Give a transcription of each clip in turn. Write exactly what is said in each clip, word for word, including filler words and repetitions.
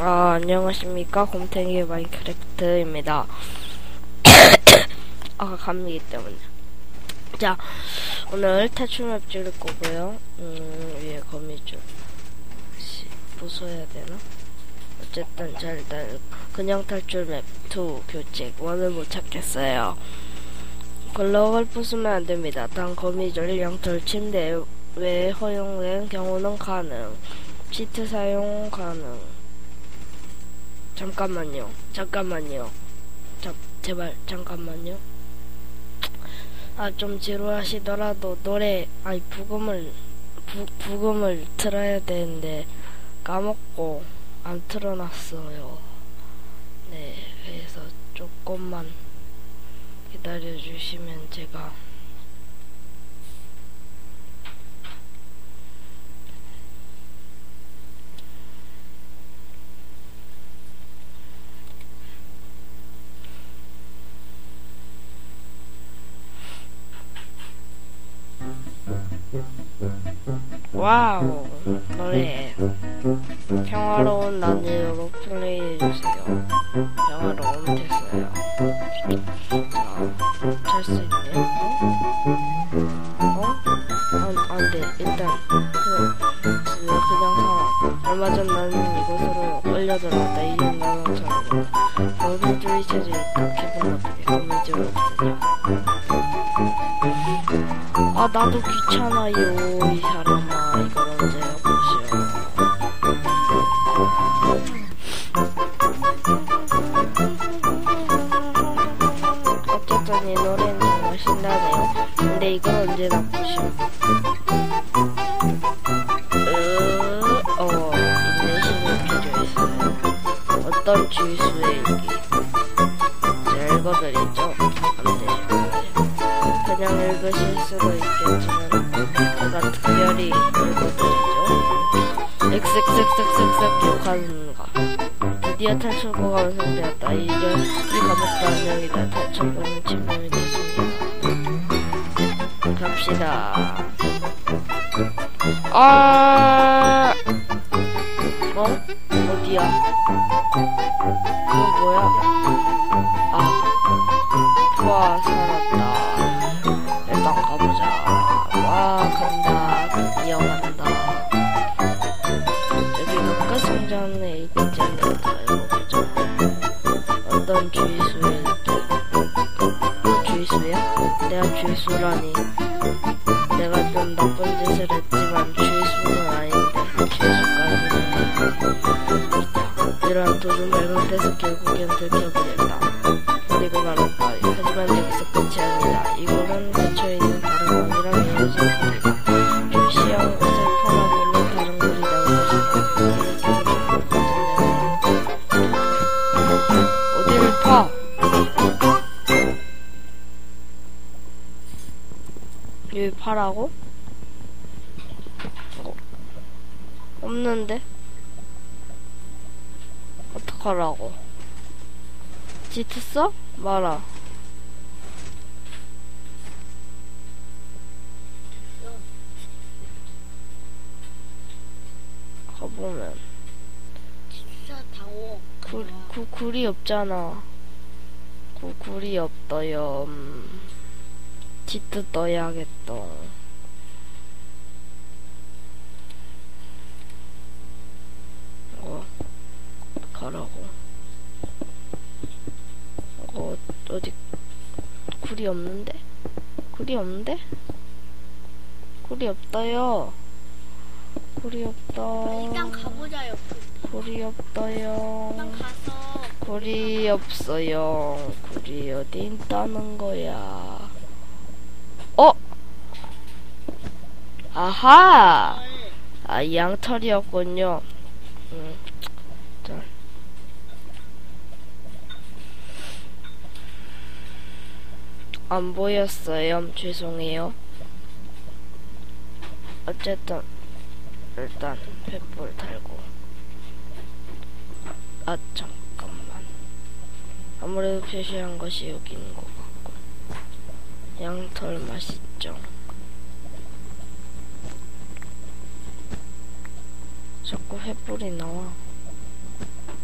아, 안녕하십니까. 곰탱이 마인크래프트입니다. 아, 감기 때문에. 자, 오늘 탈출맵 찍을 거고요. 음, 위에 거미줄. 씨, 부숴야 되나? 어쨌든 잘 달, 그냥 탈출맵 이 교책 일을 못 찾겠어요. 글록을 부수면 안 됩니다. 단 거미줄, 양털, 침대 외에 허용된 경우는 가능. 치트 사용 가능. 잠깐만요. 잠깐만요. 자, 제발 잠깐만요. 아, 좀 지루하시더라도 노래, 아니 부금을 부, 부금을 틀어야 되는데 까먹고 안 틀어놨어요. 네, 그래서 조금만 기다려주시면 제가 와우, 노래 평화로운 난이도로 플레이해주세요. 평화로운 됐어요. 자, 잘 수 있네요. 어? 안, 안 돼. 일단 그냥 그냥 상황. 얼마 전 나는 이곳으로 끌려들어왔다. 이름 나눠처럼 거미줄이 쳐져 있다. 기분 나쁘게 거미줄 없으냐. 아, 나도 귀찮아요, 이 사람아. 이걸 언제 해보시오. 어쨌든 이 노래는 정말 신나네요. 근데 이걸 언제 나쁘시오. 으, 어, 인내심이 필요했어요. 어떤 주의수의 일기. 제가 읽어드리죠. 안 돼요. 그냥 읽으실 수도 있겠지만 제가 특별히 읽어드리죠. 엑스엑스엑스엑스엑스 욕하는가. 드디어 탈출구가 완성되었다. 이제 이 감옥도 안녕이다. 탈출구는 침범이 됐습니다. 갑시다. 아, 어? 어디야? 이거 뭐야? 아, 와, 살았다. 일단 가보자. 와, 간다. 드디어 간다. 여기가 끝성장의 일기장이었다. 해보자. 어떤 주의수의 일기. 주의수야? 내가 주의수라니. 내가 좀 나쁜 짓을 했지만 주의수는 아닌데 주의수까지는. 이러한 도중 맑은 데서 결국엔 들켜보겠다. 그리고 말했다. 하지만 여기서 끝이 아니다. 이곳은 근처에 있는 다른 문이랑 이어진 거리다. 표시형 옷을 팔아보는 다른 물이 나올 것이다. 어디를 파? 여기 파라고? 어, 없는데? 어떡하라고? 지트 써? 말아. 가보면 진짜 다워. 구, 구, 굴이 없잖아. 구, 굴이 없어요. 음, 지트 떠야겠다. 어, 가라고. 어, 어디 굴이 없는데? 굴이 없는데? 굴이 없어요. 굴이 없다. 일단 가보자요. 굴이 없어요. 일단 가서. 굴이 없어요. 굴이 어디 있다는 거야? 어? 아하! 아, 양털이었군요. 음. 자. 안 보였어요. 죄송해요. 어쨌든 일단 횃불 달고. 아, 잠깐만. 아무래도 표시한 것이 여기 있는 것 같고. 양털 맛있죠. 자꾸 횃불이 나와.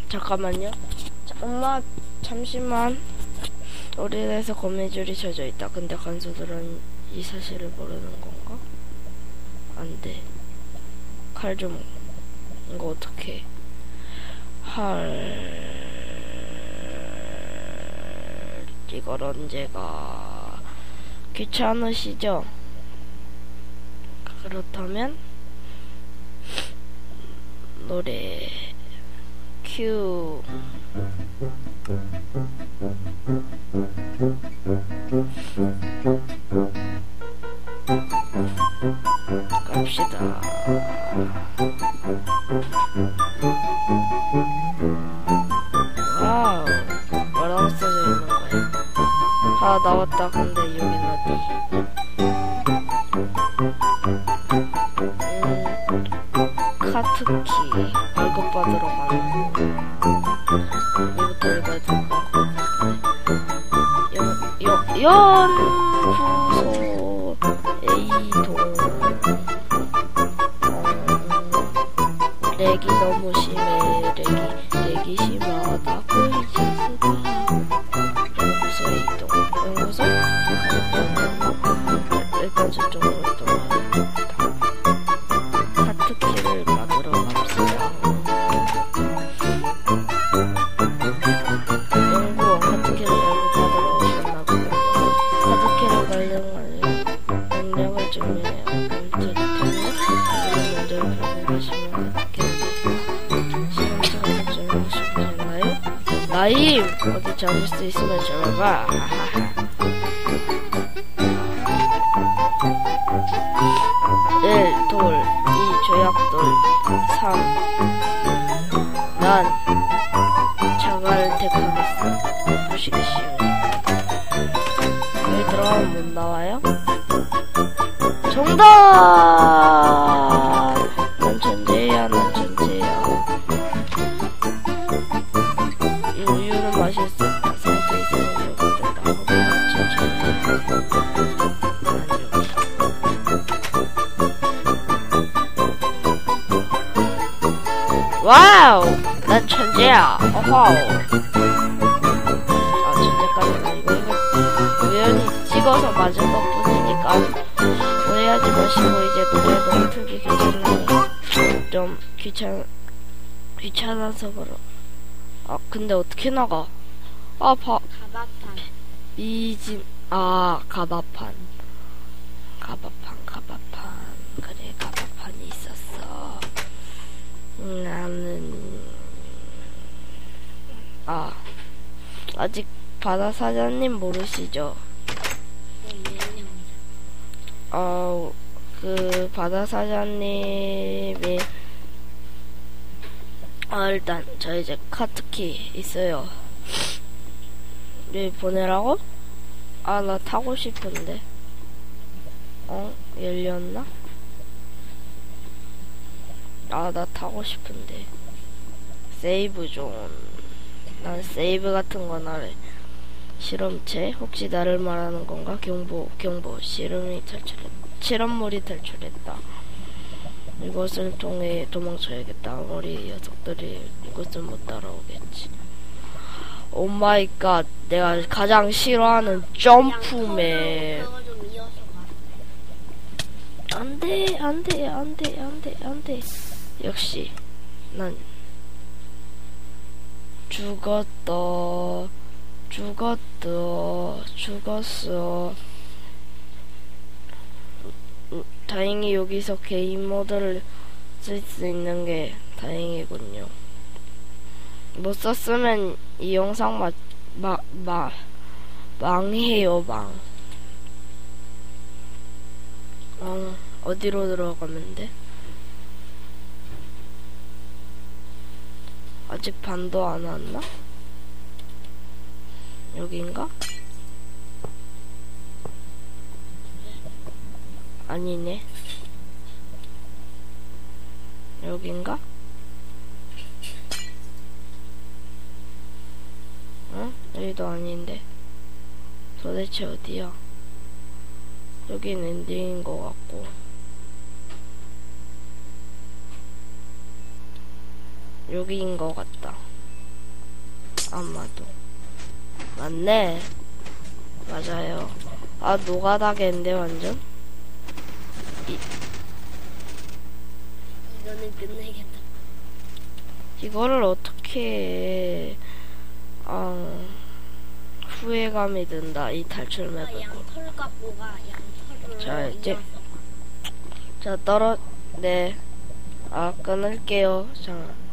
잠깐만요. 자, 엄마 잠시만. 오래돼서 거미줄이 쳐져 있다. 근데 간소들은 이 사실을 모르는 건가? 안 돼. 칼 좀, 이거 어떻게 할, 이걸 언제가 귀찮으시죠? 그렇다면, 노래, 큐. 갑시다. 와우, 뭐라고 써져 있는 거야? 아, 나왔다. 근데 여긴 어디? 음, 카트키 발급받으러 가는 거. 이부터 읽어야 될것 같은데. 연, 연, 연구소 A동. 어, 렉이 너무 심해. 렉이, 렉이 심하다. 보이지스다. 연구소 A동. 연구소? 일단 저쪽으로 돌아가야겠다. 카트키를 받으러 갑시다. 연구원 카트키를 연구받으러 오셨나보군요. 카트키를 관련한 능력을 증명해요. 멈출 텐데 자기는 문제를 발견하시면 카트키를 시험장에 접점하고 싶으셨나요? 나임! 어디 잡을 수 있으면 잡아봐. 일. 돌. 이. 조약돌. 삼. 난 자가를 택하겠어. 보시기 쉬우니까. 여기 들어가면 못 나와요? 정답! 난 천재야, 난 천재야. 이 우유는 마실 수 없다. 상태 이상은 요구된다. 난 천재야. 와우! 난 천재야. 어허. 아, 천재까지는 아니고, 이거, 우연히 찍어서 맞은 것 뿐이니까, 오해하지 마시고, 이제 노래도 틀기 괜찮나요? 좀, 귀찮, 귀찮아서 그러. 아, 근데 어떻게 나가? 아, 봐. 가바판. 미진, 아, 가바판. 가바판, 가바판. 그래, 가바판이 있었어. 나는 아 아직 바다 사장님 모르시죠? 어 그 바다 사장님이 아 일단 저 이제 카트키 있어요. 여기 보내라고? 아 나 타고 싶은데. 어 열렸나? 아, 나 타고 싶은데. 세이브 존. 난 세이브 같은 건 알아. 실험체? 혹시 나를 말하는 건가? 경보, 경보. 실험이 탈출했다. 실험물이 탈출했다. 이것을 통해 도망쳐야겠다. 아무리 녀석들이 이것을 못 따라오겠지. 오 마이 갓. 내가 가장 싫어하는 점프맨. 안 돼, 안 돼, 안 돼, 안 돼, 안 돼. 역시 난 죽었다 죽었다 죽었어. 음, 다행히 여기서 개인 모드를 쓸 수 있는 게 다행이군요. 못 썼으면 이 영상 마, 마, 마, 망해요 망. 어, 어디로 들어가면 돼? 아직 반도 안 왔나? 여긴가? 아니네. 여긴가? 응? 여기도 아닌데. 도대체 어디야? 여긴 엔딩인 것 같고. 여기인 것 같다. 아마도. 맞네. 맞아요. 아, 노가다겠는데, 완전? 이거는 끝내겠다. 이거를 어떻게 해. 아, 후회감이 든다, 이 탈출 아, 맵을. 양털 갖고 가. 양털을 자, 이제. 이어서. 자, 떨어, 네. 아, 끊을게요. 자.